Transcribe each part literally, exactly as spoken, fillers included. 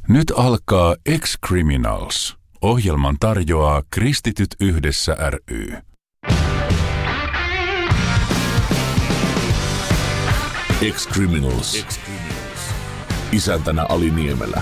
Nyt alkaa Ex-Criminals. Ohjelman tarjoaa Kristityt yhdessä ry. Ex-Criminals. Ex-Criminals. Isäntänä Ali Niemelä.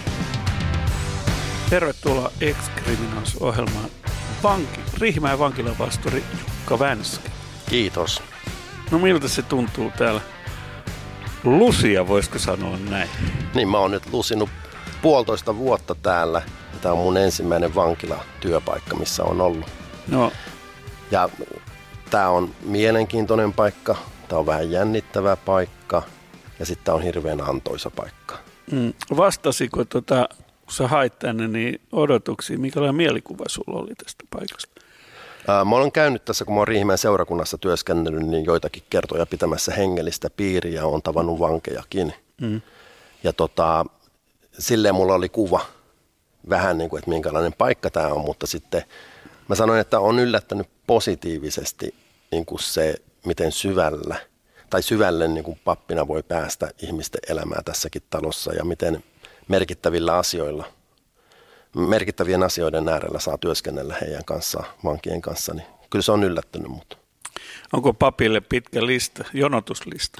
Tervetuloa Ex-Criminals-ohjelmaan vanki, Riihimäen vankilapastori Jukka Vänskä. Kiitos. No miltä se tuntuu täällä? Lusia, voisiko sanoa näin? Niin, mä oon nyt lusinut puolitoista vuotta täällä. Tämä on mun ensimmäinen vankilatyöpaikka, missä on ollut. No. Ja tää on mielenkiintoinen paikka, tää on vähän jännittävä paikka ja sitten tää on hirveän antoisa paikka. Mm, vastasiko, tota, kun sä hait tänne, niin odotuksia, minkälainen mielikuva sulla oli tästä paikasta? Ää, mä olen käynyt tässä, kun mä oon Riihimäen seurakunnassa työskennellyt, niin joitakin kertoja pitämässä hengellistä piiriä ja oon tavannut vankejakin. Mm. Ja tota, silleen mulla oli kuva vähän niin kuin, että minkälainen paikka tämä on, mutta sitten mä sanoin, että on yllättänyt positiivisesti niin kuin se, miten syvällä tai syvälle niin kuin pappina voi päästä ihmisten elämää tässäkin talossa ja miten merkittävillä asioilla, merkittävien asioiden äärellä saa työskennellä heidän kanssaan, vankien kanssa, niin kyllä se on yllättänyt mut. Onko papille pitkä lista, jonotuslista?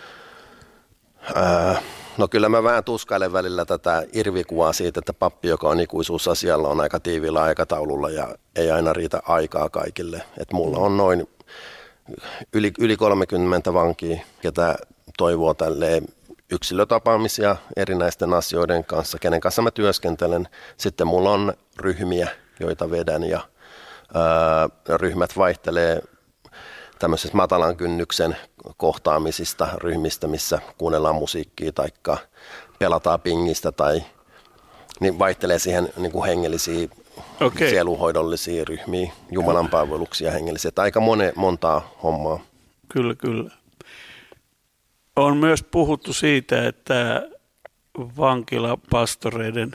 Ää, no kyllä mä vähän tuskailen välillä tätä irvikuvaa siitä, että pappi, joka on ikuisuusasialla, on aika tiiviillä aikataululla ja ei aina riitä aikaa kaikille. Et mulla on noin yli, yli kolmekymmentä vankia, ketä toivoo tälleen yksilötapaamisia erinäisten asioiden kanssa, kenen kanssa mä työskentelen. Sitten mulla on ryhmiä, joita vedän ja ää, ryhmät vaihtelee tämmöisessä matalan kynnyksen kohtaamisista, ryhmistä, missä kuunnellaan musiikkia tai pelataan pingistä tai niin vaihtelee siihen niin kuin hengellisiä, okay. Sieluhoidollisia ryhmiä, Jumalan palveluksia hengellisiä. Että aika mone, montaa hommaa. Kyllä, kyllä. On myös puhuttu siitä, että vankilapastoreiden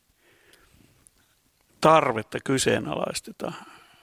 tarvetta kyseenalaistetaan.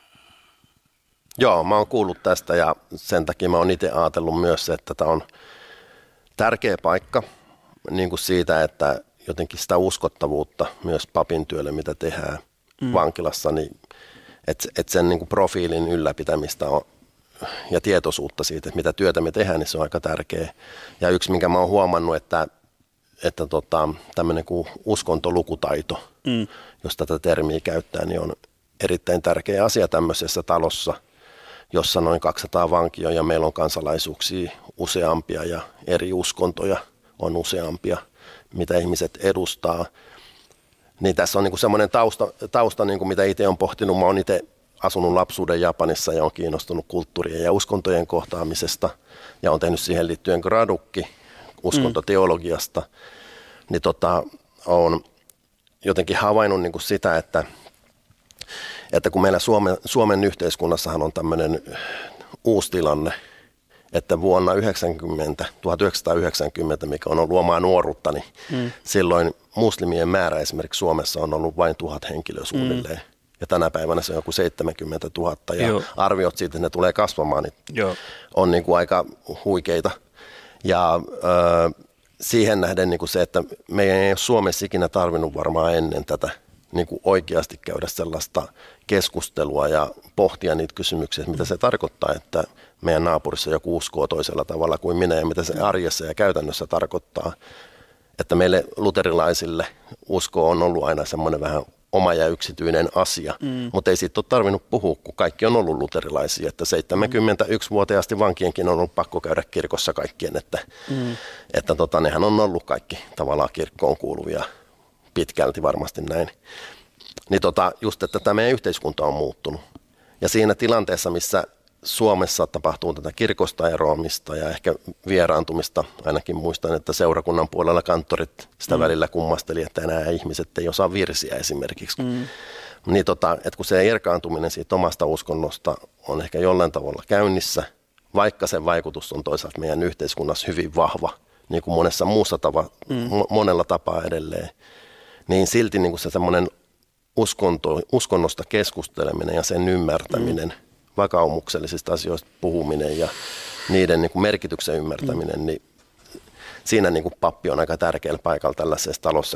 Joo, mä oon kuullut tästä ja sen takia mä oon itse ajatellut myös, että tämä on tärkeä paikka niin kuin siitä, että jotenkin sitä uskottavuutta myös papin työlle, mitä tehdään mm. vankilassa, niin että et sen niin kuin profiilin ylläpitämistä on, ja tietoisuutta siitä, että mitä työtä me tehdään, niin se on aika tärkeä. Ja yksi, minkä mä oon huomannut, että, että tota, tämmöinen kuin uskontolukutaito, mm. jos tätä termiä käyttää, niin on erittäin tärkeä asia tämmöisessä talossa, jossa noin kaksisataa vankia ja meillä on kansalaisuuksia useampia ja eri uskontoja on useampia, mitä ihmiset edustaa. Niin tässä on niinku semmoinen tausta, tausta niinku mitä itse olen pohtinut. Mä oon itse asunut lapsuuden Japanissa ja on kiinnostunut kulttuurien ja uskontojen kohtaamisesta ja on tehnyt siihen liittyen gradukki uskontoteologiasta. Mm. Niin tota, on jotenkin havainnut niinku sitä, että että kun meillä Suomen, Suomen yhteiskunnassahan on tämmöinen uusi tilanne, että vuonna yhdeksänkymmentä, tuhatyhdeksänsataayhdeksänkymmentä, mikä on ollut omaa nuoruutta, niin mm. silloin muslimien määrä esimerkiksi Suomessa on ollut vain tuhat henkilöä suunnilleen. Mm. Ja tänä päivänä se on joku seitsemänkymmentätuhatta ja Joo. arviot siitä, että ne tulee kasvamaan, niin Joo. on niin kuin aika huikeita. Ja äh, siihen nähden niin kuin se, että meidän ei ole Suomessa ikinä tarvinnut varmaan ennen tätä niin kuin oikeasti käydä sellaista keskustelua ja pohtia niitä kysymyksiä, mitä se tarkoittaa, että meidän naapurissa joku uskoo toisella tavalla kuin minä ja mitä se arjessa ja käytännössä tarkoittaa. Että meille luterilaisille usko on ollut aina semmoinen vähän oma ja yksityinen asia, mm. mutta ei siitä ole tarvinnut puhua, kun kaikki on ollut luterilaisia. Että seitsemänkymmentäyksivuotiaasti vankienkin on ollut pakko käydä kirkossa kaikkien, että, mm. että tota, nehän on ollut kaikki tavallaan kirkkoon kuuluvia. Pitkälti varmasti näin. Niin tota, just, että tämä meidän yhteiskunta on muuttunut. Ja siinä tilanteessa, missä Suomessa tapahtuu tätä kirkosta eroamista ja ehkä vieraantumista, ainakin muistan, että seurakunnan puolella kanttorit sitä mm. välillä kummasteli, että nämä ihmiset ei osaa virsiä esimerkiksi. Mm. Niin tota, että kun se erkaantuminen siitä omasta uskonnosta on ehkä jollain tavalla käynnissä, vaikka sen vaikutus on toisaalta meidän yhteiskunnassa hyvin vahva, niin kuin monessa muussa tava, mm. monella tapaa edelleen, niin silti niin kuin se semmoinen uskonto, uskonnosta keskusteleminen ja sen ymmärtäminen, mm. vakaumuksellisista asioista puhuminen ja niiden niin kuin merkityksen ymmärtäminen, mm. niin siinä niin kuin pappi on aika tärkeällä paikalla tällaisessa talossa,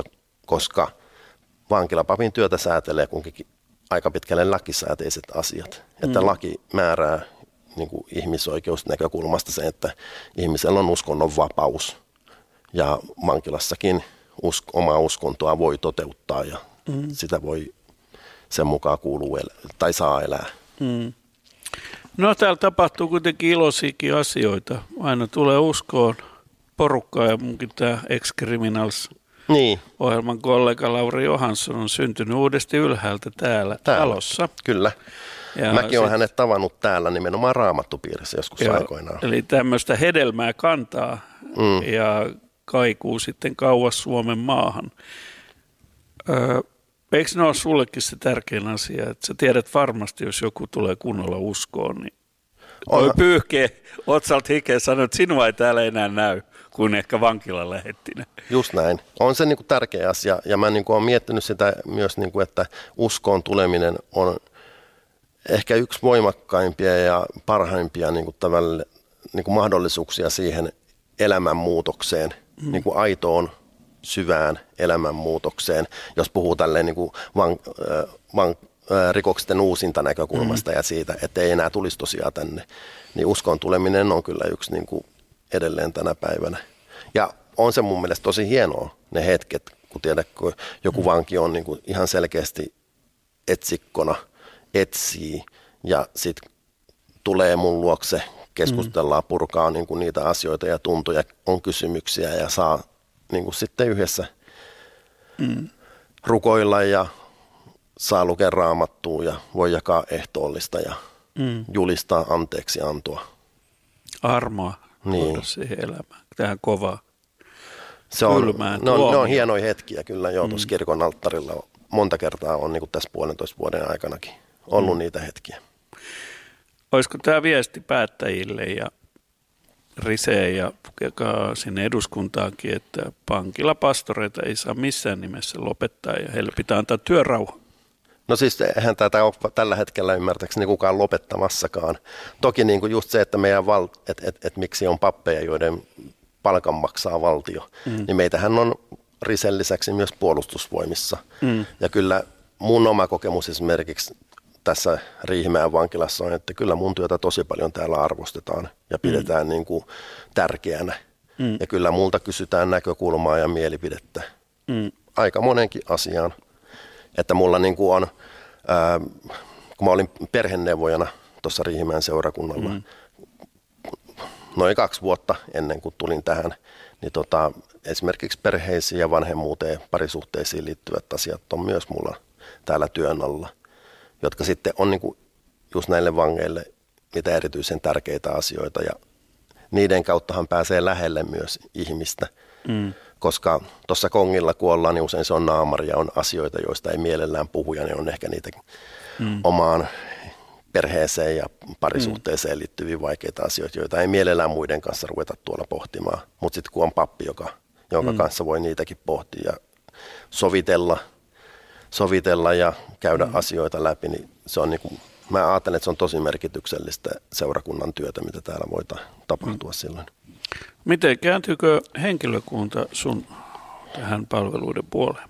koska vankilapapin työtä säätelee kuitenkin aika pitkälle lakisääteiset asiat. Että mm. laki määrää niin kuin ihmisoikeusnäkökulmasta se, että ihmisellä on uskonnonvapaus ja vankilassakin usk- omaa uskontoa voi toteuttaa ja mm. sitä voi sen mukaan kuuluu elää, tai saa elää. Mm. No täällä tapahtuu kuitenkin iloisiakin asioita. Aina tulee uskoon porukkaa ja munkin tämä Ex-Criminals niin. -ohjelman kollega Lauri Johansson on syntynyt uudesti ylhäältä täällä, täällä. talossa. Kyllä. Ja mäkin olen sit hänet tavannut täällä nimenomaan Raamattupiirissä joskus joo, aikoinaan. Eli tämmöistä hedelmää kantaa mm. ja kaikuu sitten kauas Suomen maahan. Öö, eikö ne ole sullekin se tärkein asia, että sä tiedät varmasti, jos joku tulee kunnolla uskoon, niin voi pyyhkeä otsalta hikeä sanoa, että sinua ei täällä enää näy, kuin ehkä vankilan lähettinen. Just näin. On se niin kuin tärkeä asia ja mä niin kuin olen miettinyt sitä myös, niin kuin, että uskoon tuleminen on ehkä yksi voimakkaimpia ja parhaimpia niin kuin tavalle, niin kuin mahdollisuuksia siihen elämänmuutokseen, mm. niin kuin aitoon, syvään elämänmuutokseen, jos puhuu tälleen niin kuin van, van, rikoksen uusinta näkökulmasta mm. ja siitä, että ei enää tulisi tosiaan tänne, niin uskoon tuleminen on kyllä yksi niin kuin edelleen tänä päivänä. Ja on se mun mielestä tosi hienoa ne hetket, kun tiedät, kun joku vanki on niin kuin ihan selkeästi etsikkona, etsii ja sitten tulee mun luokse, keskustellaan, purkaa niin kuin niitä asioita ja tuntoja, on kysymyksiä ja saa niin kuin sitten yhdessä mm. rukoilla ja saa lukea Raamattua ja voi jakaa ehtoollista ja mm. julistaa anteeksi antoa. Armoa niin. siihen elämään, tähän kovaa. Se on, ne on, ne on hienoja hetkiä kyllä jo tuossa mm. kirkon alttarilla. Monta kertaa on niin kuin tässä puolentoista vuoden aikanakin ollut mm. niitä hetkiä. Olisiko tämä viesti päättäjille ja Riseen ja sinne eduskuntaankin, että vankilapastoreita ei saa missään nimessä lopettaa ja heille pitää antaa työrauha? No siis eihän tätä ole tällä hetkellä ymmärtääkseni kukaan lopettamassakaan. Toki niin kuin just se, että meidän val, et, et, et miksi on pappeja, joiden palkan maksaa valtio, mm. niin meitähän on Risen lisäksi myös puolustusvoimissa. Mm. Ja kyllä mun oma kokemus esimerkiksi tässä Riihimäen vankilassa on, että kyllä mun työtä tosi paljon täällä arvostetaan ja pidetään mm. niin kuin tärkeänä. Mm. Ja kyllä multa kysytään näkökulmaa ja mielipidettä mm. aika monenkin asiaan. Että mulla niin kuin on, ää, kun mä olin perheneuvojana tuossa Riihimäen seurakunnalla mm. noin kaksi vuotta ennen kuin tulin tähän, niin tota, esimerkiksi perheisiin ja vanhemmuuteen, parisuhteisiin liittyvät asiat on myös mulla täällä työn alla, jotka sitten on niin kuin just näille vangeille mitä erityisen tärkeitä asioita ja niiden kauttahan pääsee lähelle myös ihmistä, mm. koska tuossa kongilla kun ollaan, niin usein se on naamari ja on asioita, joista ei mielellään puhu ja ne on ehkä niitä mm. omaan perheeseen ja parisuhteeseen liittyviä vaikeita asioita, joita ei mielellään muiden kanssa ruveta tuolla pohtimaan, mutta sitten kun on pappi, joka, jonka mm. kanssa voi niitäkin pohtia ja sovitella, sovitella ja käydä mm. asioita läpi, niin se on niin kuin, mä ajattelen, että se on tosi merkityksellistä seurakunnan työtä, mitä täällä voi tapahtua mm. silloin. Miten kääntyykö henkilökunta sun tähän palveluiden puoleen?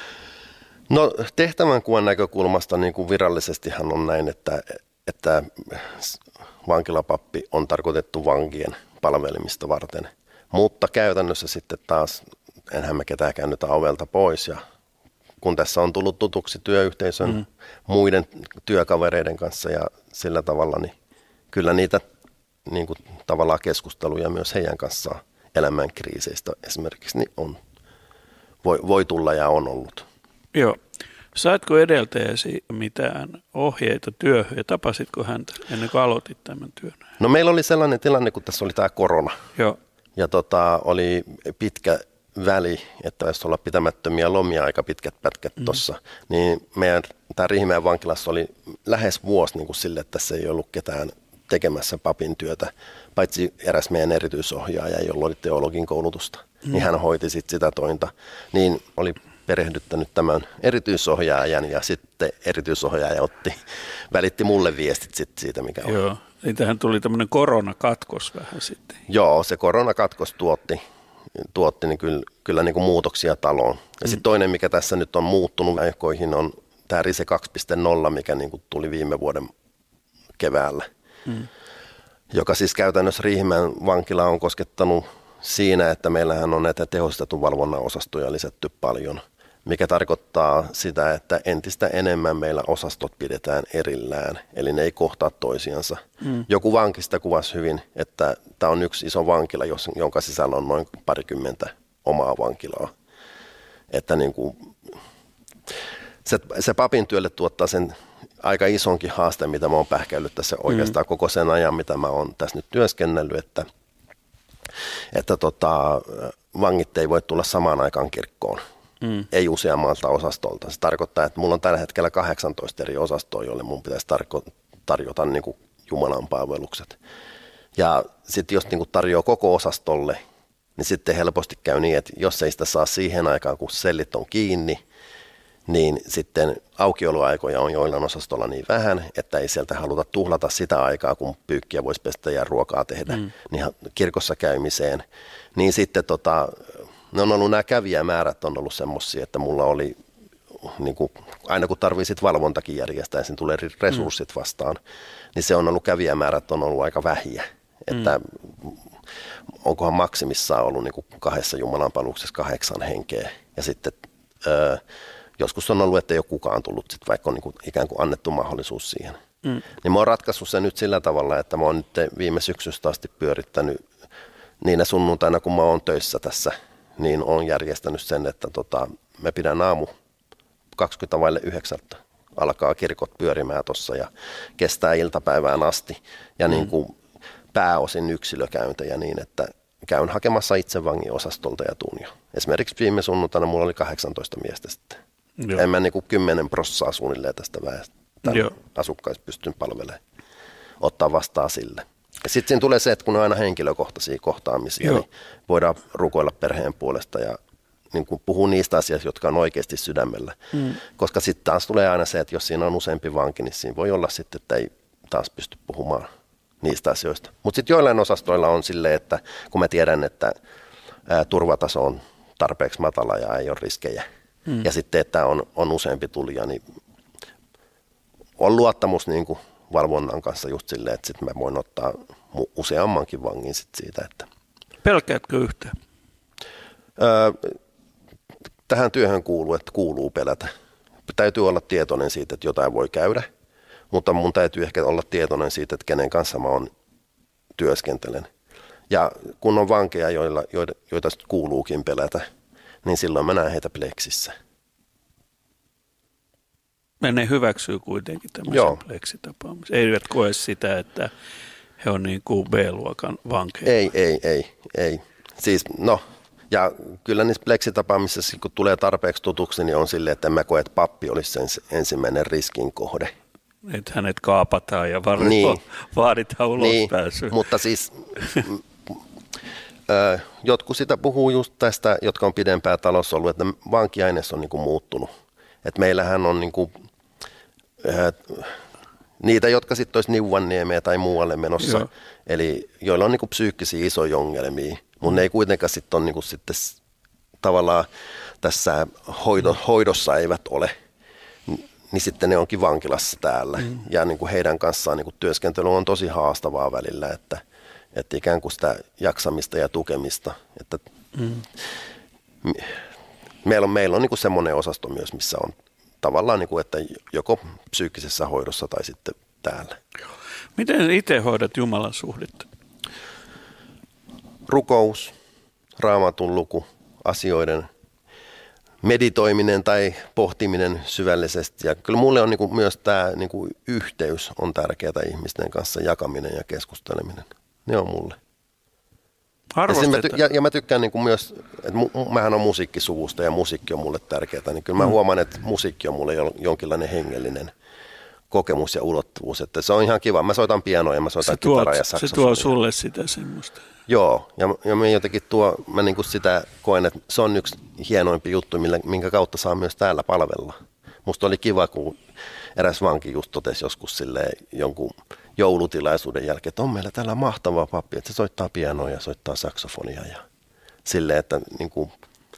No tehtävänkuvan näkökulmasta niin kuin virallisestihan on näin, että, että vankilapappi on tarkoitettu vankien palvelemista varten, mutta käytännössä sitten taas enhän me ketään käännytä ovelta pois ja kun tässä on tullut tutuksi työyhteisön mm. muiden työkavereiden kanssa ja sillä tavalla, niin kyllä niitä niin kuin, tavallaan keskusteluja myös heidän kanssaan elämän kriiseistä esimerkiksi niin on, voi, voi tulla ja on ollut. Joo. Saatko edeltäjäsi mitään ohjeita työhön ja tapasitko häntä ennen kuin aloitit tämän työn? No meillä oli sellainen tilanne, kun tässä oli tämä korona. Joo. Ja tota, oli pitkä väli, että jos olla pitämättömiä lomia aika pitkät pätkät mm. tuossa, niin meidän tämä Riihimäen vankilassa oli lähes vuosi niin kuin sille, että tässä ei ollut ketään tekemässä papin työtä, paitsi eräs meidän erityisohjaaja, jolla oli teologin koulutusta, mm. niin hän hoiti sit sitä tointa, niin oli perehdyttänyt tämän erityisohjaajan ja sitten erityisohjaaja otti, välitti mulle viestit sit siitä, mikä on. Joo, eli tähän tuli tämmöinen koronakatkos vähän sitten. Joo, se koronakatkos tuotti, tuotti niin kyllä kyllä niin kuin muutoksia taloon. Ja sitten toinen, mikä tässä nyt on muuttunut aikoihin, on tämä Rise kaksi piste nolla, mikä niin kuin tuli viime vuoden keväällä, mm. joka siis käytännössä Riihimäen vankila on koskettanut siinä, että meillähän on näitä tehostetun valvonnan osastoja lisätty paljon, mikä tarkoittaa sitä, että entistä enemmän meillä osastot pidetään erillään, eli ne ei kohtaa toisiansa. Mm. Joku vankista kuvasi hyvin, että tämä on yksi iso vankila, jonka sisällä on noin parikymmentä omaa vankilaa. Että niin kuin, se, se papin työlle tuottaa sen aika isonkin haasteen, mitä mä oon pähkäillyt tässä oikeastaan mm. koko sen ajan, mitä mä oon tässä nyt työskennellyt, että, että tota, vangit ei voi tulla samaan aikaan kirkkoon. Mm. Ei useammalta osastolta. Se tarkoittaa, että mulla on tällä hetkellä kahdeksantoista eri osastoa, joille mun pitäisi tarko- tarjota niin kuin Jumalan palvelukset. Ja sitten jos niin kuin tarjoaa koko osastolle, niin sitten helposti käy niin, että jos ei sitä saa siihen aikaan, kun sellit on kiinni, niin sitten aukioloaikoja on joillain osastolla niin vähän, että ei sieltä haluta tuhlata sitä aikaa, kun pyykkiä voisi pestä ja ruokaa tehdä mm. niin kirkossa käymiseen. Niin sitten tota, ne on ollut, nämä kävijämäärät on ollut semmoisia, että mulla oli, niin kuin, aina kun tarvii sit valvontakin järjestää ja sen tulee resurssit vastaan, niin se on ollut, kävijämäärät on ollut aika vähiä. Että mm. onkohan maksimissaan ollut niin kuin kahdessa jumalanpalveluksessa kahdeksan henkeä ja sitten öö, joskus on ollut, että ei ole kukaan tullut, sit vaikka on niin kuin ikään kuin annettu mahdollisuus siihen. Mm. Niin mä oon ratkaissut sen nyt sillä tavalla, että mä oon nyt viime syksystä asti pyörittänyt niinä sunnuntaina, kun mä oon töissä tässä, niin oon järjestänyt sen, että tota, me pidän aamu kaksikymmentä vaille yhdeksältä. Alkaa kirkot pyörimään tuossa ja kestää iltapäivään asti. Ja mm. niin kuin pääosin yksilökäyntejä niin, että käyn hakemassa itse vangin osastolta ja tuun jo. Esimerkiksi viime sunnuntaina mulla oli kahdeksantoista miestä sitten. Joo. En mä niin kuin kymmenen prossaa suunnilleen tästä väestä asukkaista pystyn palvelemaan. Ottaa vastaan sille. Ja sitten siinä tulee se, että kun on aina henkilökohtaisia kohtaamisia, Joo. niin voidaan rukoilla perheen puolesta ja niin kuin puhua niistä asioista, jotka on oikeasti sydämellä. Mm. Koska sitten taas tulee aina se, että jos siinä on useampi vanki, niin siinä voi olla sitten, että ei taas pysty puhumaan niistä asioista. Mutta sitten joillain osastoilla on silleen, että kun mä tiedän, että ää, turvataso on tarpeeksi matala ja ei ole riskejä, mm. ja sitten, että on, on useampi tulija, niin on luottamus niin kuin valvonnan kanssa just silleen, että sitten mä voin ottaa useammankin vangin sit siitä. Että. Pelkäätkö yhtään? Öö, tähän työhön kuuluu, että kuuluu pelätä. Täytyy olla tietoinen siitä, että jotain voi käydä, mutta mun täytyy ehkä olla tietoinen siitä, että kenen kanssa mä on työskentelen. Ja kun on vankeja, joilla, joita, joita kuuluukin pelätä, niin silloin mä näen heitä pleksissä. Ne hyväksyy kuitenkin tämmöisen pleksitapaamisen. Eivät koe sitä, että he on niin kuin B-luokan vankeja. Ei, ei, ei, ei. Siis no, ja kyllä niissä pleksitapaamisissa, kun tulee tarpeeksi tutuksi, niin on silleen, että en mä koe, että pappi olisi sen ensimmäinen riskin kohde. Että hänet kaapataan ja vaaditaan, niin. vaaditaan ulospääsyä. Niin, mutta siis ö, jotkut sitä puhuu just tästä, jotka on pidempään talossa ollut, että vankiaines on niin kuin muuttunut. Että meillähän on niin kuin, äh, niitä, jotka sitten olisi Niuvanniemeä tai muualle menossa, Joo. eli joilla on niin kuin psyykkisiä isoja ongelmia, mutta mm. ne ei kuitenkaan sitten ole niin kuin sitten tavallaan tässä hoido, hoidossa eivät ole, niin sitten ne onkin vankilassa täällä. Mm. Ja niin kuin heidän kanssaan niin kuin työskentely on tosi haastavaa välillä, että, että ikään kuin sitä jaksamista ja tukemista. Että mm. Meillä on, meillä on niin kuin semmoinen osasto myös, missä on tavallaan, niin kuin, että joko psyykkisessä hoidossa tai sitten täällä. Miten itse hoidat Jumalan suhdetta? Rukous, Raamatun luku, asioiden meditoiminen tai pohtiminen syvällisesti. Ja kyllä mulle on niin kuin myös tämä niin kuin yhteys on tärkeää ihmisten kanssa, jakaminen ja keskusteleminen. Ne on mulle. Ja, mä ty- ja, ja mä tykkään niin kuin myös, että mu- mähän on musiikkisuvusta ja musiikki on mulle tärkeää, niin kyllä mä mm. huomaan, että musiikki on mulle jonkinlainen hengellinen kokemus ja ulottuvuus, että se on ihan kiva. Mä soitan pianoa ja mä soitan kitaraa ja saksofonia. Se tuo sulle sitä semmoista. Joo, ja, ja mä jotenkin tuo, mä niin kuin sitä koen, että se on yksi hienoimpi juttu, millä, minkä kautta saa myös täällä palvella. Musta oli kiva, kun eräs vanki just totesi joskus silleen jonkun joulutilaisuuden jälkeen, että on meillä täällä mahtava pappi, että se soittaa pianoa ja soittaa saksofonia ja silleen, että niin kuin,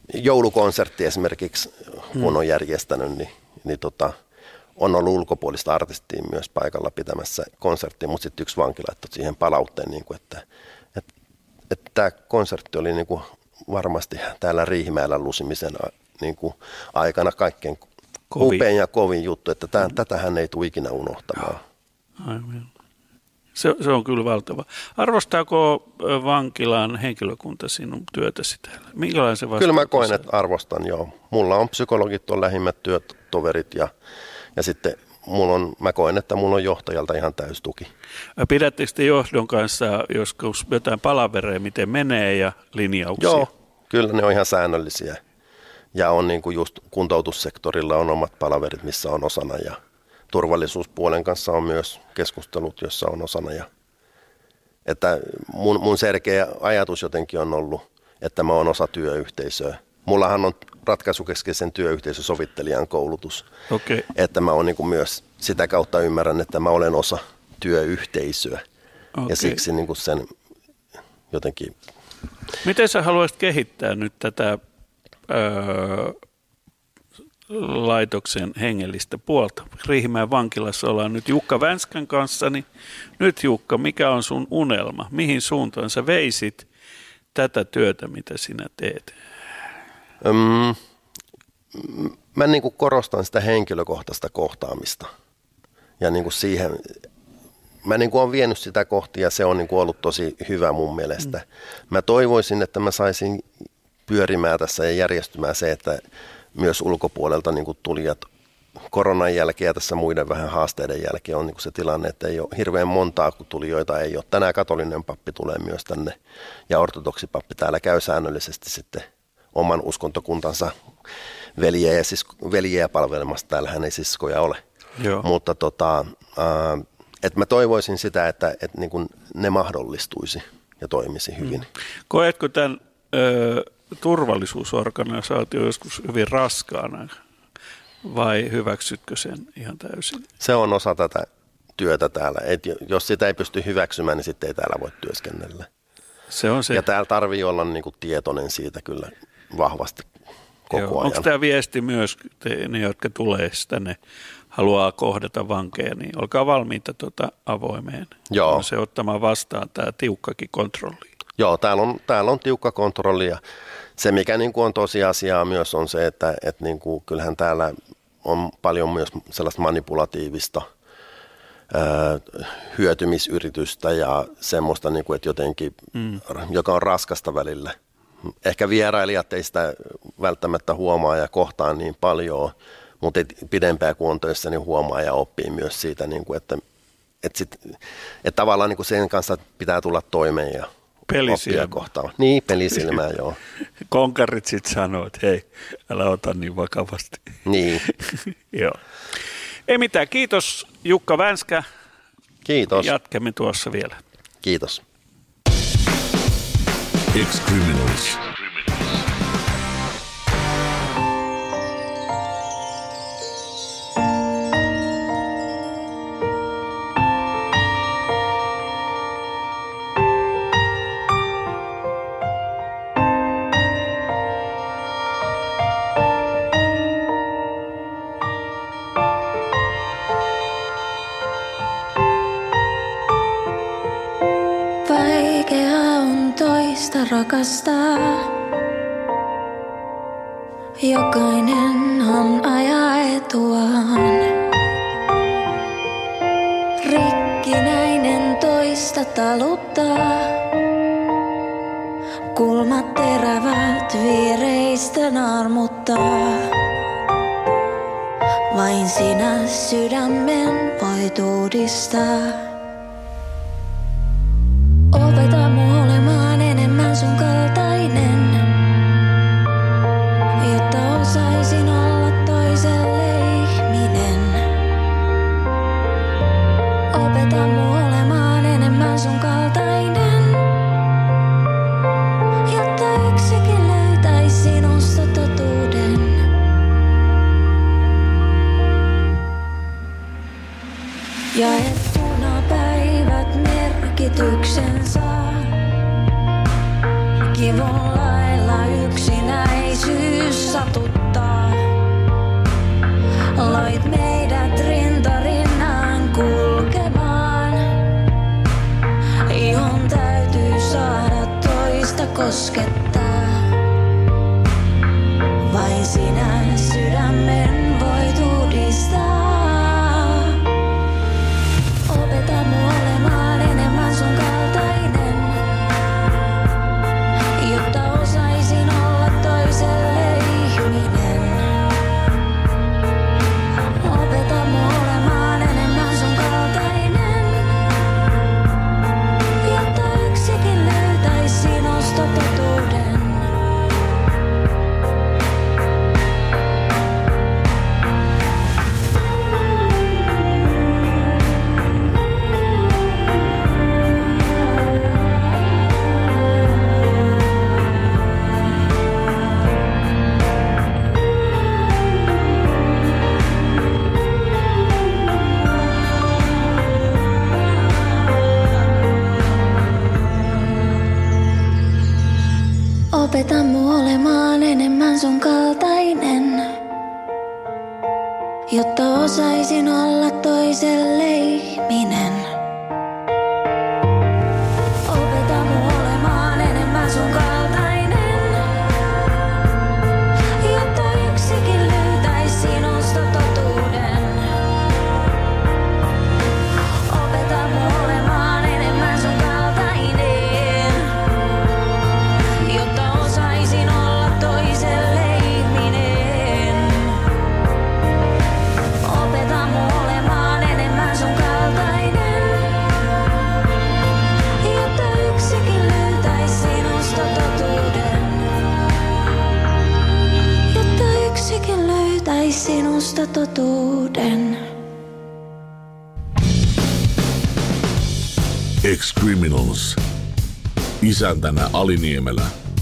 joulukonsertti esimerkiksi, kun hmm. on järjestänyt, niin, niin tota, on ollut ulkopuolista artistia myös paikalla pitämässä konserttia, mutta sitten yksi vanki laittoi siihen palautteen, niin kuin, että, että, että tämä konsertti oli niin kuin varmasti täällä Riihimäellä lusimisen niin kuin aikana kaikkein kovin. upein ja kovin juttu, että tämän, tätä hän ei tule ikinä unohtamaan. Aivan. Se, se on kyllä valtava. Arvostaako vankilan henkilökunta sinun työtäsi täällä? Minkälainen se vastaa? Kyllä mä koen, että arvostan, joo. Mulla on psykologit, on lähimmät työtoverit ja, ja sitten mulla on, mä koen, että mulla on johtajalta ihan täys tuki. Pidättekö te johdon kanssa joskus jotain palavereja, miten menee ja linjauksia? Joo, kyllä ne on ihan säännöllisiä. Ja on niin kuin just kuntoutussektorilla on omat palaverit, missä on osana ja turvallisuuspuolen kanssa on myös keskustelut, jossa on osana. Ja, että mun, mun selkeä ajatus jotenkin on ollut, että mä oon osa työyhteisöä. Mullahan on ratkaisukeskeisen työyhteisösovittelijan koulutus. Okay. Että mä oon niin kuin myös sitä kautta ymmärrän, että mä olen osa työyhteisöä. Okay. Ja siksi niin kuin sen jotenkin... Miten sä haluaisit kehittää nyt tätä öö, laitoksen hengellistä puolta? Riihimäen vankilassa ollaan nyt Jukka Vänskän kanssa, niin nyt Jukka, mikä on sun unelma? Mihin suuntaan sä veisit tätä työtä, mitä sinä teet? Öm, mä niin kuin korostan sitä henkilökohtaista kohtaamista ja niin kuin siihen, mä niin kuin olen vienyt sitä kohti ja se on niin kuin ollut tosi hyvä mun mielestä. Mä toivoisin, että mä saisin pyörimään tässä ja järjestymään se, että myös ulkopuolelta niin kuin tulijat koronan jälkeen ja tässä muiden vähän haasteiden jälkeen on niin kuin se tilanne, että ei ole hirveän montaa, kun tulijoita ei ole. Tänään katolinen pappi tulee myös tänne ja ortodoksipappi täällä käy säännöllisesti sitten oman uskontokuntansa veljeä ja sisko, veljeä palvelemassa. Täällähän ei siskoja ole. Joo. Mutta tota, äh, että mä toivoisin sitä, että, että niin kuin ne mahdollistuisi ja toimisi hyvin. Mm. Koetko tämän ö, turvallisuusorganisaatio joskus hyvin raskaana vai hyväksytkö sen ihan täysin? Se on osa tätä työtä täällä. Et jos sitä ei pysty hyväksymään, niin sitten ei täällä voi työskennellä. Se on se. Ja täällä tarvii olla niin kuin tietoinen siitä kyllä vahvasti koko Joo. ajan. Onko tämä viesti myös, te, ne jotka tulee tänne, haluaa kohdata vankeja, niin olkaa valmiita tuota avoimeen. Joo. On se ottamaan vastaan tämä tiukkakin kontrolli. Joo, täällä on, täällä on tiukka kontrolli ja se mikä niin kuin on tosiasiaa myös on se, että, että niin kuin, kyllähän täällä on paljon myös sellaista manipulatiivista ää, hyötymisyritystä ja semmoista, niin kuin, että jotenkin, mm. joka on raskasta välillä. Ehkä vierailijat ei sitä välttämättä huomaa ja kohtaa niin paljon, mutta pidempään kuin on töissä, niin huomaa ja oppii myös siitä, niin kuin, että, että, sit, että tavallaan niin kuin sen kanssa pitää tulla toimeen ja oppia kohtaan. Niin, pelisilmää, joo. Konkarit sitten sanoo, että hei, älä ota niin vakavasti. Niin. Joo. Ei mitään, kiitos Jukka Vänskä. Kiitos. Jatkamme tuossa vielä. Kiitos. Ex-Criminals. Rakastaa. Jokainenhan ajaa etuaan. Rikkinäinen toista taluttaa. Kulmat terävät viereistä naarmuttaa. Vain sinä sydämen voit uudistaa. Opeta mua olemaan enemmän sun kaltainen, jotta osaisin olla toiselle ihminen. Opeta mua olemaan enemmän sun kaltainen, jotta yksikin löytäisi sinusta totuuden. Jaettuna päivät merkityksen saa. Kivun lailla yksinäisyys. satuttaa. Loit meidät rinta rinnan kulkemaan. Ihon täytyy saada toista koskettaa. Vain sinä sydämen voit uudistaa. Opeta mua olemaan enemmän sun kaltainen, jotta osaisin olla toiselle ihminen. Opeta mua olemaan enemmän sun kaltainen, jotta yksikin löytäis sinusta totuuden. Opeta mua olemaan enemmän sun kaltainen, jotta osaisin olla toiselle ihminen. Opeta mua olemaan enemmän sun kaltainen, jotta yksikin löytäis sinusta totuuden. Opeta mua olemaan enemmän sun kaltainen, jotta osaisin olla toiselle ihminen. Opeta mua olemaan enemmän sun kaltainen, jotta yksikin löytäis sinusta totuuden. Jotta yksikin löytäis sinusta totuuden. Ex-Criminals. Isäntänä Ali Niemelä.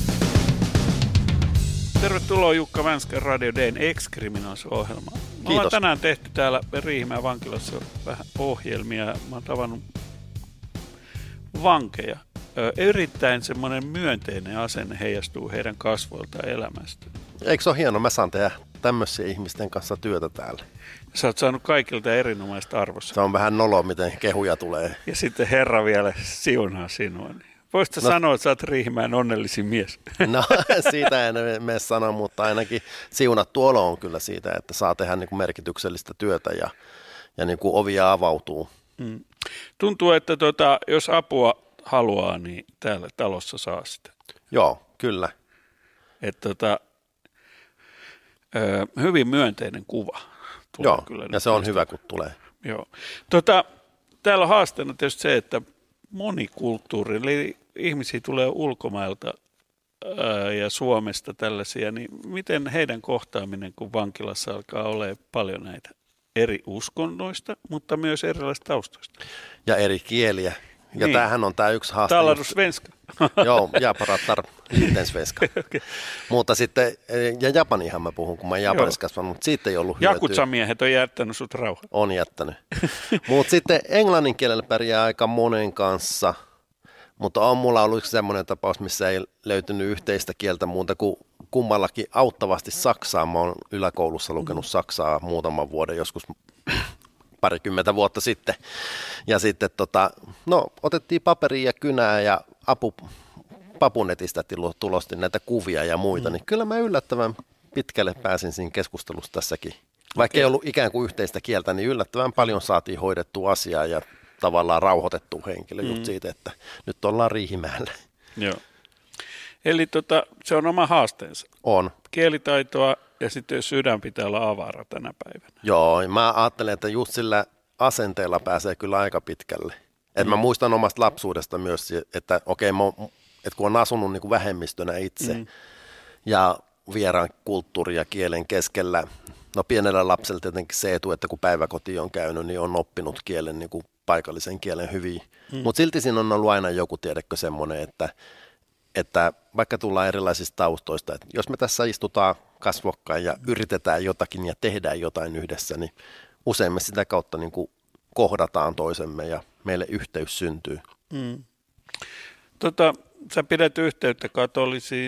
Tervetuloa Jukka Vänskän Radio Dayn Ex-Criminals-ohjelmaan. Me ollaan Kiitos. tänään tehty täällä Riihimäen vankilassa vähän ohjelmia. Mä oon tavannut vankeja. Ö, erittäin semmoinen myönteinen asenne heijastuu heidän kasvoiltaan ja elämästä. Eikö se ole hienoa? Mä saan tehdä tämmöisiä ihmisten kanssa työtä täällä. Sä oot saanut kaikilta erinomaista arvossa. Se on vähän nolo, miten kehuja tulee. Ja sitten Herra vielä siunaa sinua. Niin voisitko no. sanoa, että sä oot Riihimäen onnellisin mies? No siitä en mene sanoa, mutta ainakin siunattu olo on kyllä siitä, että saa tehdä niin kuin merkityksellistä työtä ja, ja niin kuin ovia avautuu. Mm. Tuntuu, että tota, jos apua haluaa, niin täällä talossa saa sitä. Joo, kyllä. Että tota, ö, hyvin myönteinen kuva. Tulee Joo, kyllä ja se on hyvä, kun tulee. Joo. Tota, täällä on haasteena tietysti se, että monikulttuuri, eli ihmisiä tulee ulkomailta ää, ja Suomesta tällaisia, niin miten heidän kohtaaminen, kun vankilassa alkaa olemaan paljon näitä eri uskonnoista, mutta myös erilaisista taustoista? Ja eri kieliä. Ja niin. Tämähän on tämä yksi haaste. Talar du svenska? Joo, jag pratar liten svenska. Okay. Mutta sitten, ja japanihan mä puhun, kun mä oon japanissa kasvanut, mutta siitä ei ollut hyötyä. Jakutsamiehet on jättänyt sut rauhaan. On jättänyt. Mutta sitten englannin kielellä pärjää aika monen kanssa, mutta on mulla ollut yksi semmoinen tapaus, missä ei löytynyt yhteistä kieltä muuta kuin kummallakin auttavasti saksaa. Mä oon yläkoulussa lukenut saksaa muutaman vuoden, joskus parikymmentä vuotta sitten. Ja sitten tota, no, otettiin paperia ja kynää ja apu, papunetistä tulostin näitä kuvia ja muita, mm. niin kyllä mä yllättävän pitkälle pääsin siinä keskustelussa tässäkin. Vaikka okay. ei ollut ikään kuin yhteistä kieltä, niin yllättävän paljon saatiin hoidettua asiaa ja tavallaan rauhoitettua henkilö mm. just siitä, että nyt ollaan Riihimäellä. Joo. Eli tota, se on oma haasteensa. On. Kielitaitoa ja sitten sydän pitää olla avara tänä päivänä. Joo, mä ajattelen, että just sillä asenteella pääsee kyllä aika pitkälle. Et mm. mä muistan omasta lapsuudesta myös, että okei, okay, että kun on asunut niin kuin vähemmistönä itse mm. ja vieraan kulttuuri ja kielen keskellä, no pienellä lapsella tietenkin se etu, että kun päiväkoti on käynyt, niin on oppinut kielen, niin kuin paikallisen kielen hyvin. Mm. Mutta silti siinä on ollut aina joku, tiedätkö, semmoinen, että, että vaikka tullaan erilaisista taustoista, että jos me tässä istutaan kasvokkain ja yritetään jotakin ja tehdään jotain yhdessä, niin usein me sitä kautta niin kuin kohdataan toisemme ja meille yhteys syntyy. Mm. Tota, sä pidät yhteyttä katolisiin,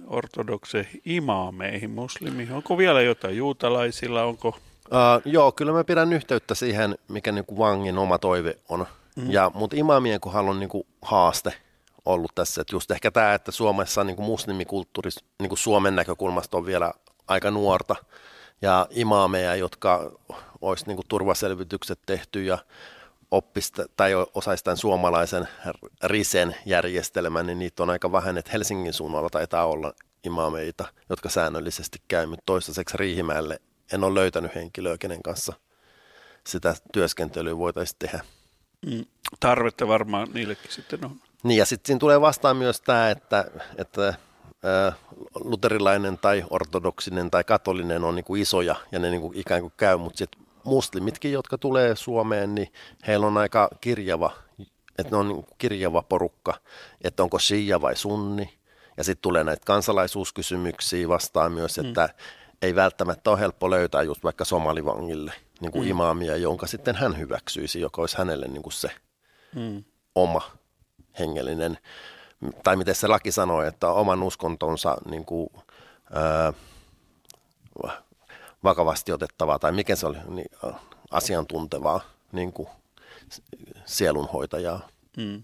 ortodokse imaameihin, muslimiin? Onko vielä jotain juutalaisilla? Onko? Uh, joo, kyllä mä pidän yhteyttä siihen, mikä niin kuin vangin oma toive on. Mm. Ja, mutta imaamien kohdalla on niin kuin haaste ollut tässä. Että just ehkä tämä, että Suomessa niin kuin muslimikulttuuri niin kuin Suomen näkökulmasta on vielä aika nuorta. Ja imaameja, jotka olisi niin kuin turvaselvitykset tehty ja oppista, tai osaisi tämän suomalaisen risen järjestelmän, niin niitä on aika vähän, että Helsingin suunnalla taitaa olla imaameita, jotka säännöllisesti käy, mutta toistaiseksi Riihimäelle en ole löytänyt henkilöä, kenen kanssa sitä työskentelyä voitaisiin tehdä. Mm, tarvetta varmaan niillekin sitten on. Niin, ja sitten siinä tulee vastaan myös tämä, että, että ää, luterilainen tai ortodoksinen tai katolinen on niinku isoja, ja ne niinku ikään kuin käy, mutta sitten muslimitkin, jotka tulee Suomeen, niin heillä on aika kirjava, että ne on niin kirjava porukka, että onko shia vai sunni. Ja sitten tulee näitä kansalaisuuskysymyksiä vastaan myös, että mm. ei välttämättä ole helppo löytää just vaikka somalivangille niin kuin mm. imaamia, jonka sitten hän hyväksyisi, joka olisi hänelle niin kuin se mm. oma hengellinen, tai miten se laki sanoo, että oman uskontonsa niin kuin, ää, vakavasti otettavaa, tai mikä se oli, niin asiantuntevaa niin kuin sielunhoitajaa. Mm.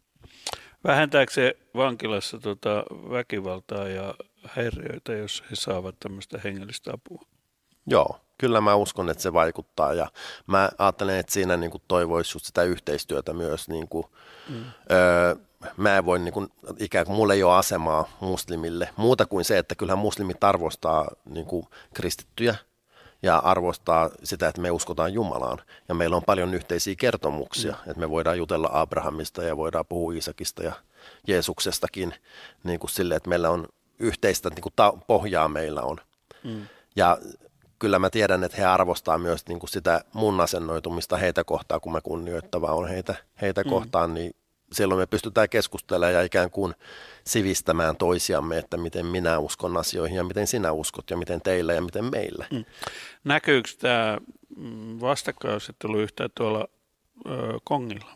Vähentääkö se vankilassa tota väkivaltaa ja häiriöitä, jos he saavat tämmöistä hengellistä apua? Joo, kyllä mä uskon, että se vaikuttaa, ja mä ajattelen, että siinä niin kuin toivoisi just sitä yhteistyötä myös. Niin kuin, mm. öö, mä en voi, niin kuin, ikään kuin mulla ei ole asemaa muslimille, muuta kuin se, että kyllähän muslimit arvostaa niin kuin kristittyjä ja arvostaa sitä, että me uskotaan Jumalaan. Ja meillä on paljon yhteisiä kertomuksia, mm. että me voidaan jutella Abrahamista ja voidaan puhua Iisakista ja Jeesuksestakin niin kuin sille, että meillä on yhteistä niin kuin ta- pohjaa meillä on. Mm. Ja kyllä mä tiedän, että he arvostaa myös niin kuin sitä mun asennoitumista heitä kohtaan, kun mä kunnioittava on heitä, heitä mm. kohtaan, niin silloin me pystytään keskustelemaan ja ikään kuin sivistämään toisiamme, että miten minä uskon asioihin ja miten sinä uskot ja miten teillä ja miten meillä. Mm. Näkyykö tämä vastakkainasettelu yhtään tuolla ö, Kongilla?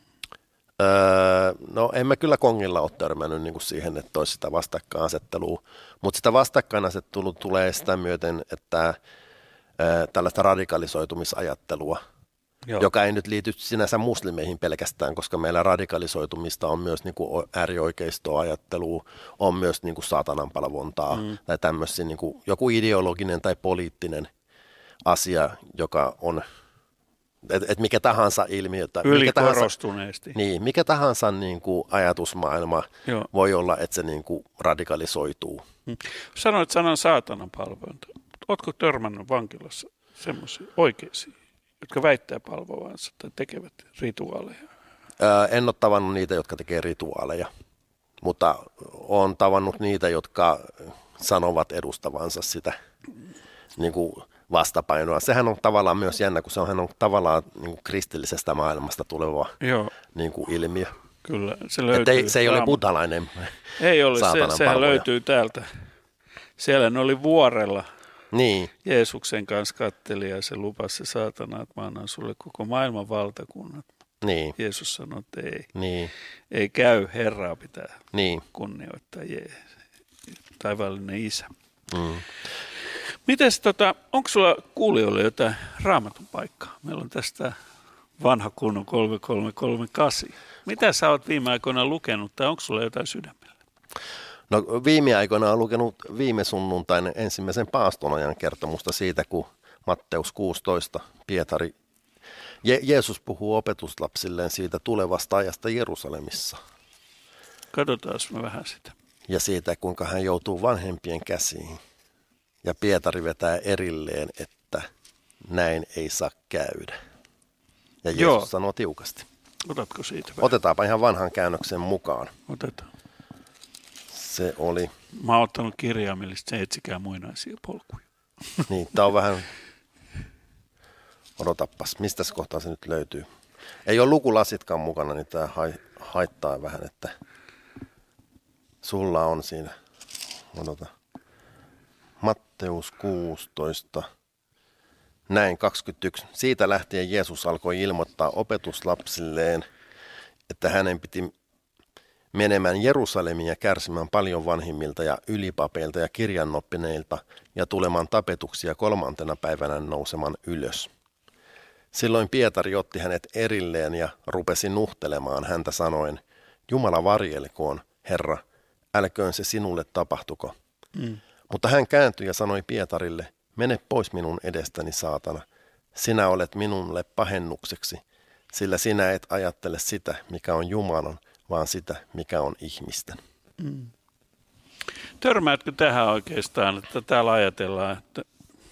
Öö, no en mä kyllä Kongilla ole törmännyt niin kuin siihen, että olisi sitä vastakkainasettelua, mutta sitä vastakkainasettelua tulee sitä myöten, että ö, tällaista radikalisoitumisajattelua, Joo. joka ei nyt liity sinänsä muslimeihin pelkästään, koska meillä radikalisoitumista on myös niin kuin äärioikeistoajattelua, on myös niin kuin saatananpalvontaa mm. tai tämmöisiä niin kuin joku ideologinen tai poliittinen asia, joka on, että et mikä tahansa ilmiö. Ylikorostuneesti. Niin, mikä tahansa niin kuin ajatusmaailma Joo. voi olla, että se niin kuin radikalisoituu. Mm. Sanoit sanan saatananpalvonta. Oletko törmännyt vankilassa semmoisia oikeisiin, jotka väittää palvovansa tai tekevät rituaaleja? Öö, en ole tavannut niitä, jotka tekee rituaaleja, mutta olen tavannut niitä, jotka sanovat edustavansa sitä niin kuin vastapainoa. Sehän on tavallaan myös jännä, kun se on, on tavallaan niin kuin kristillisestä maailmasta tuleva niin kuin ilmiö. Kyllä, se löytyy. Ei, se ei ole buddhalainen. Ei ole, se, sehän löytyy täältä. Siellä ne oli vuorella. Niin. Jeesuksen kanssa katteli ja se lupasi se saatana, että mä annan sulle koko maailman valtakunnat. Niin. Jeesus sanoi, että ei, niin. ei käy, Herraa pitää niin. kunnioittaa, Jee, taivaallinen Isä. Mm. Mites, tota, onko sulla kuulijoille jotain Raamatun paikkaa? Meillä on tästä vanha kunnon kolme kolme kolme kahdeksan. Mitä sä oot viime aikoina lukenut tai onko sulla jotain sydämellä? No viime aikoina olen lukenut viime sunnuntain ensimmäisen paastonajan kertomusta siitä, kun Matteus kuusitoista, Pietari, Je- Jeesus puhuu opetuslapsilleen siitä tulevasta ajasta Jerusalemissa. Katsotaan me vähän sitä. Ja siitä, kuinka hän joutuu vanhempien käsiin. Ja Pietari vetää erilleen, että näin ei saa käydä. Ja Jeesus Joo. sanoo tiukasti. Otatko siitä vähän? Otetaanpa ihan vanhan käännöksen mukaan. Otetaan. Se oli... Mä oon ottanut kirjaimellisesti, se etsikää muinaisia polkuja. Niin, tää on vähän... Odotappas, mistä kohtaa se nyt löytyy? Ei ole lukulasitkaan mukana, niin tää haittaa vähän, että sulla on siinä. Odota. Matteus kuusitoista. Näin kaksikymmentäyksi. Siitä lähtien Jeesus alkoi ilmoittaa opetuslapsilleen, että hänen piti menemään Jerusalemiin ja kärsimään paljon vanhimmilta ja ylipapeilta ja kirjannoppineilta ja tulemaan tapetuksia kolmantena päivänä nousemaan ylös. Silloin Pietari otti hänet erilleen ja rupesi nuhtelemaan häntä sanoen, Jumala varjelkoon, Herra, älköön se sinulle tapahtuko. Mm. Mutta hän kääntyi ja sanoi Pietarille, mene pois minun edestäni, saatana. Sinä olet minulle pahennukseksi, sillä sinä et ajattele sitä, mikä on Jumalan, vaan sitä, mikä on ihmisten. Mm. Törmäätkö tähän oikeastaan, että täällä ajatellaan, että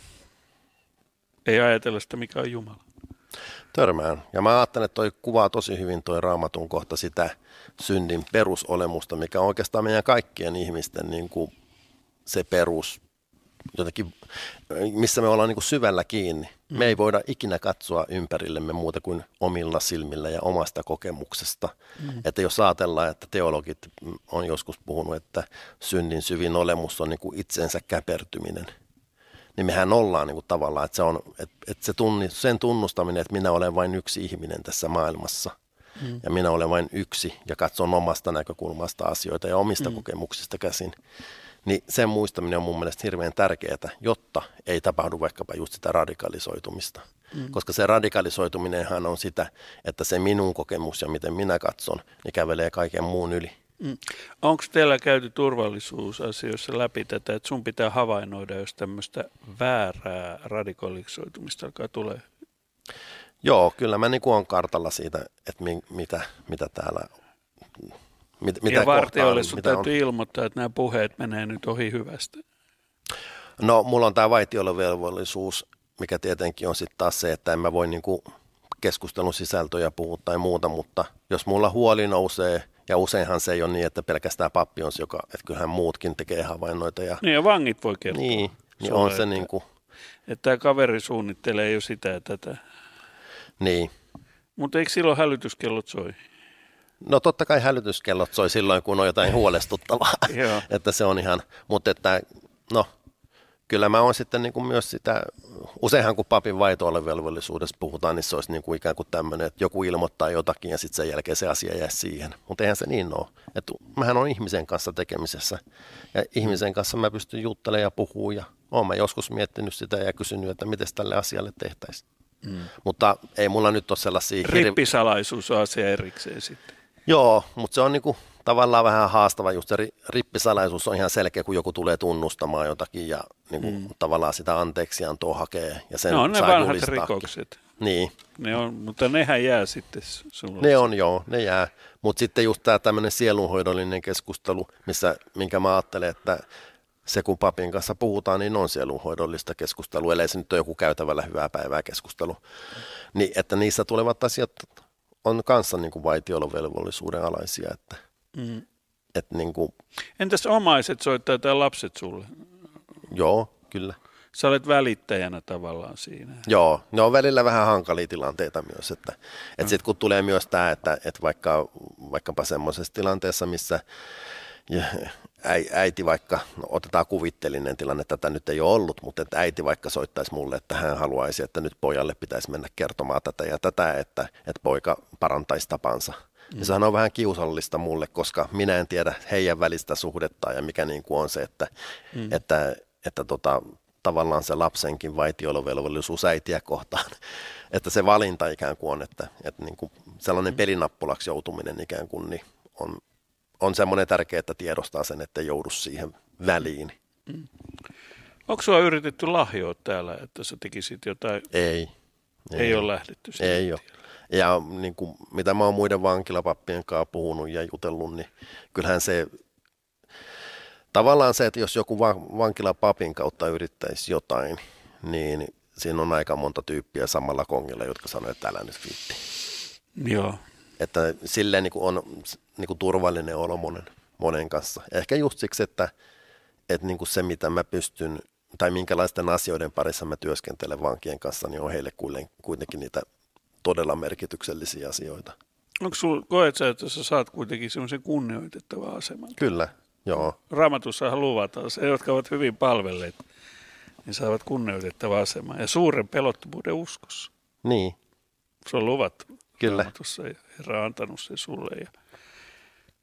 ei ajatella sitä, mikä on Jumala? Törmään. Ja mä ajattelen, että toi kuvaa tosi hyvin toi Raamatun kohta sitä syndin perusolemusta, mikä on oikeastaan meidän kaikkien ihmisten niin kuin se perus, jotenkin, missä me ollaan niin kuin syvällä kiinni. Me ei voida ikinä katsoa ympärillemme muuta kuin omilla silmillä ja omasta kokemuksesta. Mm. Että jos ajatellaan, että teologit on joskus puhunut, että synnin syvin olemus on niin kuin itsensä käpertyminen, niin mehän ollaan niin kuin tavallaan, että, se on, että, että se tunni, sen tunnustaminen, että minä olen vain yksi ihminen tässä maailmassa mm. ja minä olen vain yksi ja katson omasta näkökulmasta asioita ja omista mm. kokemuksista käsin, niin sen muistaminen on mun mielestä hirveän tärkeää, jotta ei tapahdu vaikkapa just sitä radikalisoitumista. Mm. Koska se radikalisoituminenhan on sitä, että se minun kokemus ja miten minä katson, niin kävelee kaiken muun yli. Mm. Onko teillä käyty turvallisuusasioissa läpi tätä, että sun pitää havainnoida, jos tämmöistä väärää radikalisoitumista alkaa tulee? Joo, kyllä mä niin kuin on kartalla siitä, että mi, mitä, mitä täällä mit, mitä ja vartijoille sun mitä täytyy on. ilmoittaa, että nämä puheet menee nyt ohi hyvästä. No, mulla on tämä vaitiolovelvollisuus, mikä tietenkin on sitten taas se, että en mä voi niin kuin keskustelun sisältöjä puhua tai muuta, mutta jos mulla huoli nousee, ja useinhan se ei ole niin, että pelkästään pappi on se, joka, että kyllähän muutkin tekee havainnoita. Ja niin ja vangit voi kertoa. Niin, niin on se niin kuin. Että tämä kaveri suunnittelee jo sitä ja tätä. Niin. Mutta eikö silloin hälytyskellot soi? No totta kai hälytyskellot soi silloin, kun on jotain huolestuttavaa. Että se on ihan, mutta että no. Kyllä mä oon sitten niin kuin myös sitä, useinhan kun papin vaitoillevelvollisuudesta puhutaan, niin se olisi niin kuin ikään kuin tämmöinen, että joku ilmoittaa jotakin ja sitten sen jälkeen se asia jää siihen. Mutta eihän se niin ole. Että mähän on ihmisen kanssa tekemisessä ja ihmisen kanssa mä pystyn juttelemaan ja puhumaan ja oon mä joskus miettinyt sitä ja kysynyt, että miten tälle asialle tehtäisiin. Mm. Mutta ei mulla nyt ole sellaisia. Rippisalaisuus on asia erikseen sitten. Joo, mutta se on niinku tavallaan vähän haastava. Just se rippisalaisuus on ihan selkeä, kun joku tulee tunnustamaan jotakin ja niinku mm. tavallaan sitä anteeksiantoa hakee. Ja sen no on ne saa vanhat julistaakin. Rikokset. Niin. Ne on, mutta nehän jää sitten sulla. Ne on joo, ne jää. Mutta sitten just tämä tämmöinen sielunhoidollinen keskustelu, missä, minkä mä ajattelen, että se kun papin kanssa puhutaan, niin on sielunhoidollista keskustelua, ellei se nyt ole joku käytävällä hyvää päivää keskustelu. Niin, että niissä tulevat asiat on kanssa niin kuin vaitiolovelvollisuuden alaisia. Että, mm. että niin kuin, entäs omaiset soittaa tai lapset sulle? Joo, kyllä. Sä olet välittäjänä tavallaan siinä. Joo, ne on välillä vähän hankalia tilanteita myös. Että, että mm. sitten kun tulee myös tämä, että, että vaikka, vaikkapa semmoisessa tilanteessa, missä äiti vaikka, no otetaan kuvittelinen tilanne, tätä nyt ei ole ollut, mutta että äiti vaikka soittaisi mulle, että hän haluaisi, että nyt pojalle pitäisi mennä kertomaan tätä ja tätä, että, että poika parantaisi tapansa. Mm. Ja sehän on vähän kiusallista mulle, koska minä en tiedä heidän välistä suhdetta ja mikä niin kuin on se, että, mm. että, että tota, tavallaan se lapsenkin vaitiolovelvollisuus äitiä kohtaan. Että se valinta ikään kuin on, että, että niin kuin sellainen pelinappulaksi joutuminen ikään kuin niin on, on semmoinen tärkeää, että tiedostaa sen, että joudu siihen väliin. Mm. Onko sinua yritetty lahjoa täällä, että sä tekisit jotain? Ei. Ei, ei ole lähdetty siihen. Ei ole. Ja niin kuin, mitä mä oon muiden vankilapappien kanssa puhunut ja jutellut, niin kyllähän se, tavallaan se, että jos joku vankilapapin kautta yrittäisi jotain, niin siinä on aika monta tyyppiä samalla kongilla, jotka sanoo, että älä nyt viitti. Joo. Että silleen niin kuin on niin kuin turvallinen olo monen, monen kanssa. Ehkä just siksi, että, että niin kuin se, mitä mä pystyn, tai minkälaisten asioiden parissa mä työskentelen vankien kanssa, niin on heille kuitenkin niitä todella merkityksellisiä asioita. Onko sinulla, koet sä, että sä saat kuitenkin semmoisen kunnioitettavan aseman? Kyllä, joo. Raamatussahan luvataan se, jotka ovat hyvin palvelleet, niin saavat kunnioitettavan aseman ja suuren pelottomuuden uskossa. Niin. Se on luvattu. Kyllä. Raamatussa ja Herra on antanut sen sulle. Ja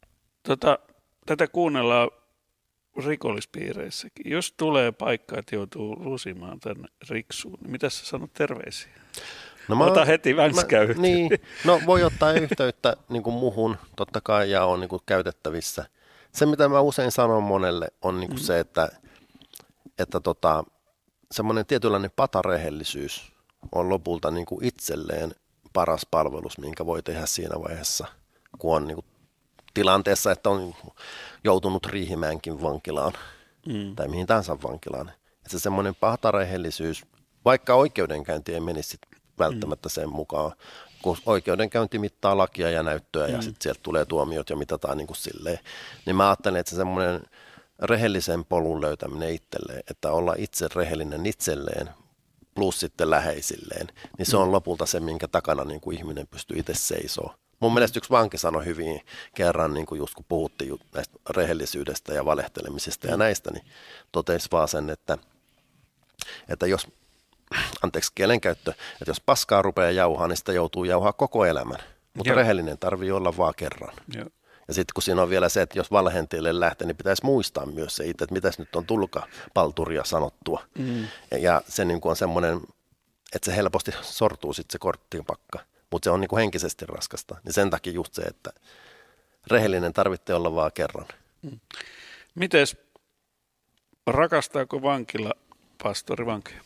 Tota, tätä kuunnellaan rikollispiireissäkin. Jos tulee paikka, että joutuu lusimaan tänne riksuun, niin mitä sä sanot terveisiä? No mä, Ota heti vänskä mä, niin, no voi ottaa yhteyttä niin kuin muhun totta kai ja on niin kuin käytettävissä. Se mitä mä usein sanon monelle on niin kuin mm. se, että, että tota, semmoinen tietynlainen patarehellisyys on lopulta niin kuin itselleen paras palvelus, minkä voi tehdä siinä vaiheessa, kun on niin kuin tilanteessa, että on joutunut Riihimäenkin vankilaan mm. tai mihin tahansa vankilaan. Että se semmoinen patarehellisyys, vaikka oikeudenkäynti ei menisi välttämättä sen mukaan, kun oikeudenkäynti mittaa lakia ja näyttöä ja mm. sitten sieltä tulee tuomiot ja mitataan niin kuin silleen, niin mä ajattelen, että se semmoinen rehellisen polun löytäminen itselleen, että olla itse rehellinen itselleen plus sitten läheisilleen, niin se on lopulta se, minkä takana niin kuin ihminen pystyy itse seisoo. Mun mielestä yksi vanki sanoi hyvin kerran, niin kuin just kun puhuttiin näistä rehellisyydestä ja valehtelemisesta ja näistä, niin totesi vaan sen, että, että jos, anteeksi kielenkäyttö, että jos paskaa rupeaa jauhaa, niin sitä joutuu jauhaa koko elämän. Mutta Joo. rehellinen tarvii olla vaan kerran. Joo. Ja sitten kun siinä on vielä se, että jos valheentielle lähtee, niin pitäisi muistaa myös se itse, että mitäs nyt on tullutkaan palturia sanottua. Mm. Ja, ja se niin kuin on semmoinen, että se helposti sortuu sitten se korttipakka. Mutta se on niinku henkisesti raskasta. Niin sen takia just se, että rehellinen tarvitsee olla vaan kerran. Mm. Mites, rakastaako vankila pastori vankeja?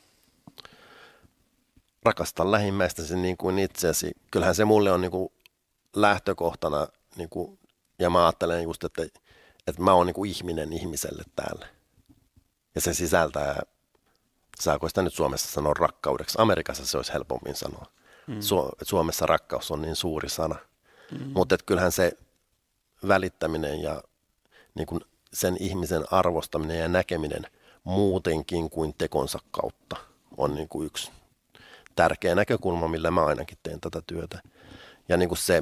Rakastan lähimmäistäsi niin kuin itseäsi. Kyllähän se mulle on niinku lähtökohtana, niinku, ja mä ajattelen just, että, että mä oon niinku ihminen ihmiselle täällä. Ja se sisältää, saako sitä nyt Suomessa sanoa rakkaudeksi? Amerikassa se olisi helpommin sanoa. Mm. Suomessa rakkaus on niin suuri sana, mm. mutta kyllähän se välittäminen ja niin kuin sen ihmisen arvostaminen ja näkeminen muutenkin kuin tekonsa kautta on niin kuin yksi tärkeä näkökulma, millä mä ainakin teen tätä työtä. Ja niin kuin se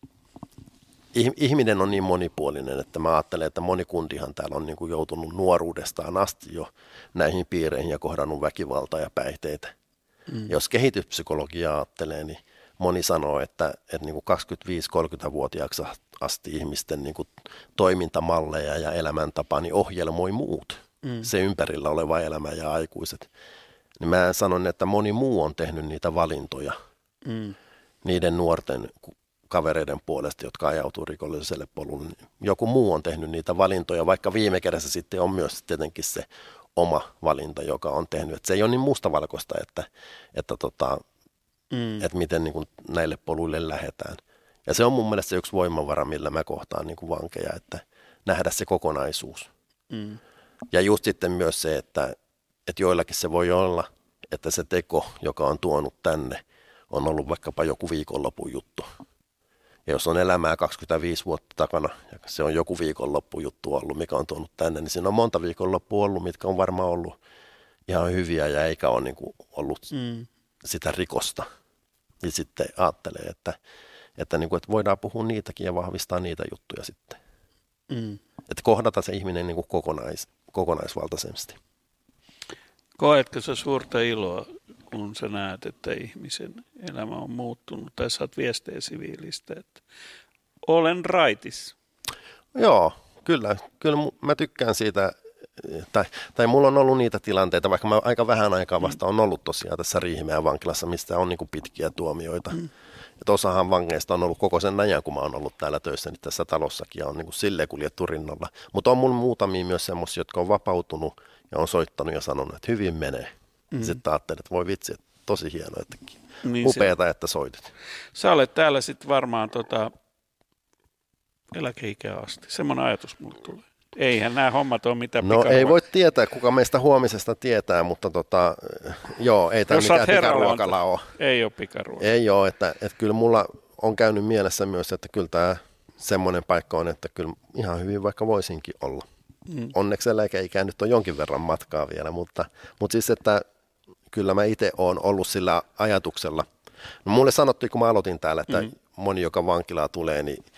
ihminen on niin monipuolinen, että mä ajattelen, että moni kundihan täällä on niin kuin joutunut nuoruudestaan asti jo näihin piireihin ja kohdannut väkivaltaa ja päihteitä. Mm. Jos kehityspsykologiaa ajattelee, niin moni sanoo, että, että niin kuin kaksikymmentäviisi-kolmekymmentävuotiaaksi asti ihmisten niin kuin toimintamalleja ja elämäntapaa niin ohjelmoi muut, mm. se ympärillä oleva elämä ja aikuiset. Niin mä sanon, että moni muu on tehnyt niitä valintoja mm. niiden nuorten kavereiden puolesta, jotka ajautuu rikolliselle polulle. Joku muu on tehnyt niitä valintoja, vaikka viime kädessä sitten on myös tietenkin se oma valinta, joka on tehnyt. Että se ei ole niin mustavalkoista, että, että, tota, mm. että miten niin kuin näille poluille lähdetään. Ja se on mun mielestä se yksi voimavara, millä mä kohtaan niin kuin vankeja, että nähdä se kokonaisuus. Mm. Ja just sitten myös se, että, että joillakin se voi olla, että se teko, joka on tuonut tänne, on ollut vaikkapa joku viikonlopun juttu. Ja jos on elämää kaksikymmentäviisi vuotta takana, ja se on joku viikonloppu juttu ollut, mikä on tuonut tänne, niin siinä on monta viikonloppua ollut, mitkä on varmaan ollut ihan hyviä ja eikä ole niin kuin ollut mm. sitä rikosta. Ja sitten ajattelee, että, että, niin kuin, että voidaan puhua niitäkin ja vahvistaa niitä juttuja sitten. Mm. Että kohdata se ihminen niin kuin kokonais, kokonaisvaltaisesti. Koetko sä suurta iloa, kun sä näet, että ihmisen elämä on muuttunut, tai saat viestejä siviilistä, että olen raitis? Joo, kyllä. Kyllä mä tykkään siitä, tai, tai mulla on ollut niitä tilanteita, vaikka mä aika vähän aikaa vasta on ollut tosiaan tässä Riihimäen vankilassa, mistä on niin kuin pitkiä tuomioita. Mm. Että osahan vangeista on ollut koko sen ajan, kun mä oon ollut täällä töissä, niin tässä talossakin ja on niin kuin silleen kuljettu rinnalla. Mutta on mun muutamia myös semmoisia, jotka on vapautunut ja on soittanut ja sanonut, että hyvin menee. Mm. Sitten ajattelin, että voi vitsi, että tosi hienoa, että niin upeata, se, että soitit. Sä olet täällä sitten varmaan tota, eläkeikään asti. Semmoinen ajatus mulle tulee. Eihän nämä hommat ole mitään No pikaruokaa. Ei voi tietää, kuka meistä huomisesta tietää, mutta tota, joo, ei tämä mikään pikaruokalla ole. Ei ole pikaruokalla. Ei ole, että, että kyllä mulla on käynyt mielessä myös, että kyllä tämä semmoinen paikka on, että kyllä ihan hyvin vaikka voisinkin olla. Mm. Onneksi eläkeikään nyt on jonkin verran matkaa vielä, mutta, mutta siis, että kyllä mä itse olen ollut sillä ajatuksella. No, mulle sanottiin, kun mä aloitin täällä, että mm. moni, joka vankilaa tulee, niin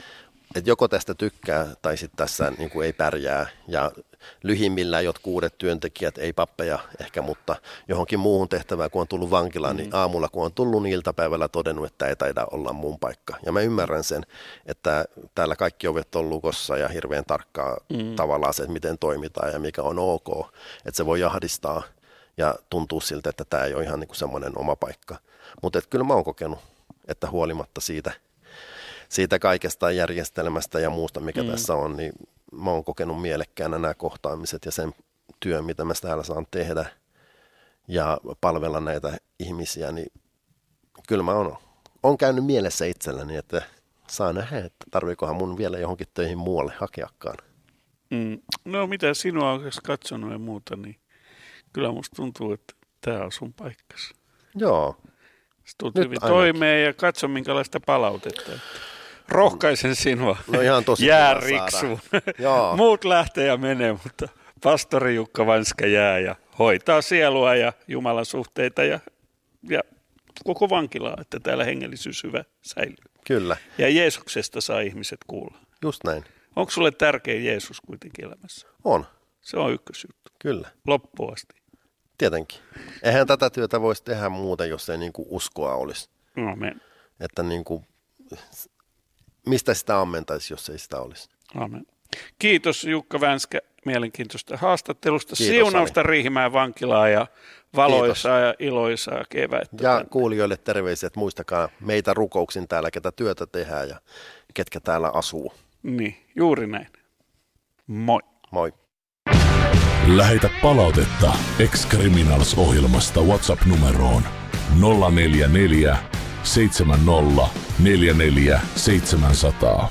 että joko tästä tykkää tai sitten tässä niin kuin ei pärjää ja lyhimmillään jotkut uudet työntekijät, ei pappeja ehkä, mutta johonkin muuhun tehtävään, kun on tullut vankilaan, mm. niin aamulla kun on tullut, niin iltapäivällä todennut, että ei taida olla mun paikka. Ja mä ymmärrän sen, että täällä kaikki ovet on lukossa ja hirveän tarkkaa mm. tavallaan se, että miten toimitaan ja mikä on ok, että se voi ahdistaa ja tuntuu siltä, että tämä ei ole ihan niin kuin semmoinen oma paikka. Mutta kyllä mä oon kokenut, että huolimatta siitä, siitä kaikesta järjestelmästä ja muusta, mikä mm. tässä on, niin mä oon kokenut mielekkäänä nämä kohtaamiset ja sen työn, mitä mä täällä saan tehdä ja palvella näitä ihmisiä, niin kyllä mä oon, oon käynyt mielessä itselläni, että saa nähdä, että tarviikohan mun vielä johonkin töihin muualle hakeakaan. Mm. No mitä sinua on katsonut ja muuta, niin kyllä musta tuntuu, että tämä on sun paikkasi. Joo. Tulet hyvin toimeen ja katso minkälaista palautetta. Rohkaisen sinua. No ihan tosi jää riksuun. Joo. Muut lähtee ja menee, mutta pastori Jukka Vänskä jää ja hoitaa sielua ja Jumalan suhteita ja, ja koko vankilaa, että täällä hengellisyys hyvä säilyy. Kyllä. Ja Jeesuksesta saa ihmiset kuulla. Just näin. Onko sulle tärkeä Jeesus kuitenkin elämässä? On. Se on ykkösjuttu. Kyllä. Loppuun asti. Tietenkin. Eihän tätä työtä voisi tehdä muuten, jos ei niin kuin uskoa olisi. Amen. Että niin kuin, mistä sitä ammentaisi, jos ei sitä olisi. Amen. Kiitos Jukka Vänskä mielenkiintoista haastattelusta. Kiitos, Siunausta Ali. Riihimäen vankilaa ja valoisaa ja iloisaa kevättä. Ja tänne. Kuulijoille terveisiä, että muistakaa meitä rukouksin täällä, ketä työtä tehdään ja ketkä täällä asuu. Niin, juuri näin. Moi. Moi. Lähetä palautetta Ex-Criminals-ohjelmasta WhatsApp-numeroon nolla neljä neljä seitsemän nolla neljä neljä seitsemän nolla nolla.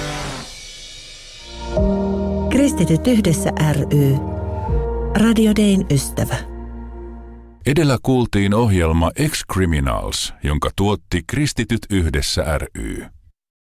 Kristityt yhdessä ry. Radio Dayn ystävä. Edellä kuultiin ohjelma Ex-Criminals, jonka tuotti Kristityt yhdessä ry.